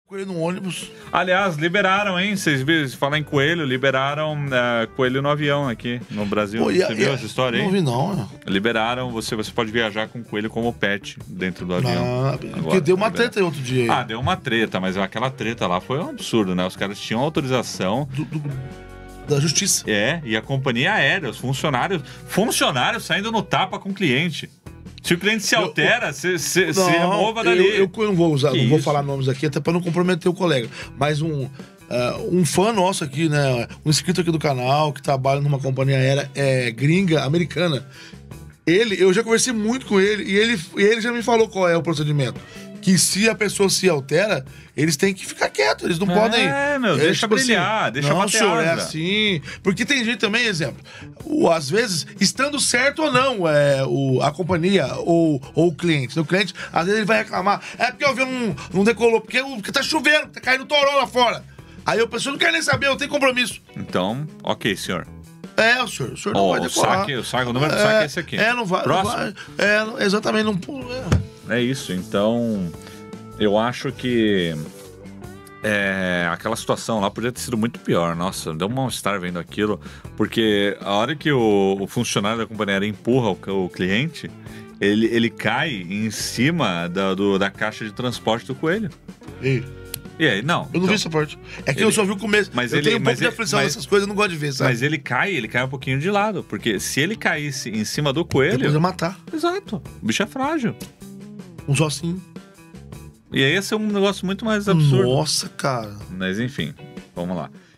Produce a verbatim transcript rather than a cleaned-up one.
Coelho no ônibus. Aliás, liberaram, hein? Vocês viram, falar em coelho, liberaram uh, coelho no avião aqui no Brasil. Pô, você a, viu a, essa história aí? Não vi, não. Né? Liberaram, você, você pode viajar com coelho como pet dentro do avião. Ah, porque deu uma treta aí outro dia. Aí. Ah, deu uma treta, mas aquela treta lá foi um absurdo, né? Os caras tinham autorização. Do, do, da justiça. É, e a companhia aérea, os funcionários. Funcionários saindo no tapa com o cliente. Se o cliente se altera, você remova dali. Eu, eu não vou usar, que não vou isso? falar nomes aqui, até para não comprometer o colega. Mas um, uh, um fã nosso aqui, né? Um inscrito aqui do canal, que trabalha numa companhia aérea é, gringa, americana. Ele, eu já conversei muito com ele e ele, e ele já me falou qual é o procedimento. Que se a pessoa se altera, eles têm que ficar quietos, eles não é, podem... É, meu, deixa tipo brilhar, assim, deixa não, bater senhor, asa. é assim... Porque tem gente também, exemplo, o, às vezes, estando certo ou não, é, o, a companhia ou, ou o cliente. O cliente, às vezes, ele vai reclamar, é porque o avião não, não decolou, porque, porque tá chovendo, tá caindo toró lá fora. Aí a pessoa não quer nem saber, eu tenho compromisso. Então, ok, senhor. É, o senhor, o senhor não oh, vai decolar. O, saque, o, saque, o número do saque é esse aqui. É, não vai. Próximo. Não vai é, exatamente, não... É. é isso, então... Eu acho que é, aquela situação lá podia ter sido muito pior. Nossa, deu um mal-estar vendo aquilo. Porque a hora que o, o funcionário da companhia aérea empurra o, o cliente, ele, ele cai em cima da, do, da caixa de transporte do coelho. E, e aí, não. Eu não então, vi essa parte. É que ele, eu só vi o começo. Mas eu ele, tenho um mas pouco ele, de aflição mas, nessas coisas, eu não gosto de ver, sabe? Mas ele cai, ele cai um pouquinho de lado. Porque se ele caísse em cima do coelho... Depois ia matar. Exato. O bicho é frágil. Um ossinho. E aí ia ser um negócio muito mais absurdo. Nossa, cara. Mas enfim, vamos lá.